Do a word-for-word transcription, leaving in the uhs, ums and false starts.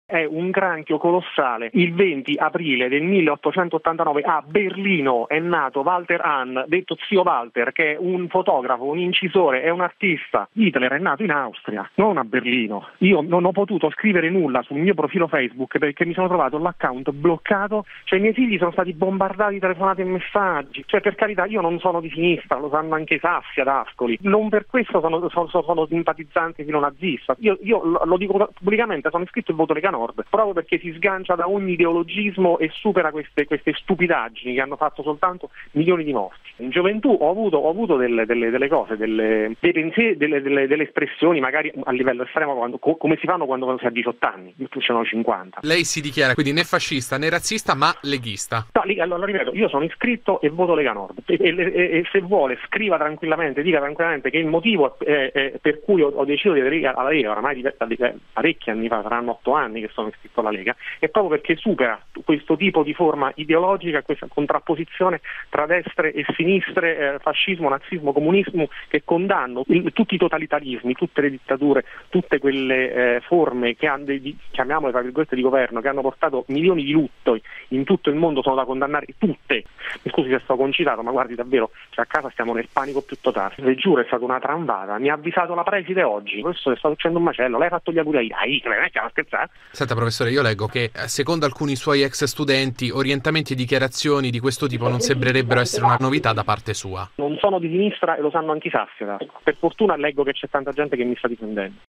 È un granchio colossale. Il venti aprile del milleottocentottantanove a Berlino è nato Walter Hahn, detto zio Walter, che è un fotografo, un incisore, è un artista. Hitler è nato in Austria, non a Berlino. Io non ho potuto scrivere nulla sul mio profilo Facebook perché mi sono trovato l'account bloccato, cioè i miei figli sono stati bombardati, telefonate e messaggi. Cioè, per carità, io non sono di sinistra, lo sanno anche i Sassi ad Ascoli. Non per questo sono, sono, sono simpatizzante filonazista. Io, io lo dico pubblicamente, sono iscritto al voto Lega Nord, proprio perché si sgancia da ogni ideologismo e supera queste, queste stupidaggini che hanno fatto soltanto milioni di morti. In gioventù ho avuto, ho avuto delle, delle, delle cose, delle, dei pensieri, delle, delle, delle espressioni magari a livello estremo, quando, co, come si fanno quando si ha diciotto anni, tu ce ne ho cinquanta. Lei si dichiara quindi né fascista né razzista, ma leghista. No, allora ripeto, io sono iscritto e voto Lega Nord e, e, e, e se vuole scriva tranquillamente, dica tranquillamente che il motivo è, è, per cui ho, ho deciso di aderire alla Lega, oramai di, di, parecchi anni fa, saranno otto anni che sono iscritto alla Lega, è proprio perché supera questo tipo di forma ideologica, questa contrapposizione tra destre e sinistre, eh, fascismo, nazismo, comunismo, che condanno il, tutti i totalitarismi, tutte le dittature, tutte quelle eh, forme che hanno, di, chiamiamole tra virgolette, di governo, che hanno portato milioni di lutto in tutto il mondo, sono da condannare tutte. Mi scusi se sto concitato, ma guardi davvero, cioè a casa stiamo nel panico più totale. Le giuro, è stata una tramvata, mi ha avvisato la preside oggi, questo sta succedendo un macello, lei ha fatto gli auguri a Hitler, non è che a scherzare? Senta professore, io leggo che secondo alcuni suoi ex studenti orientamenti e dichiarazioni di questo tipo non sembrerebbero essere una novità da parte sua. Non sono di sinistra e lo sanno anche i Sassi, per fortuna leggo che c'è tanta gente che mi sta difendendo.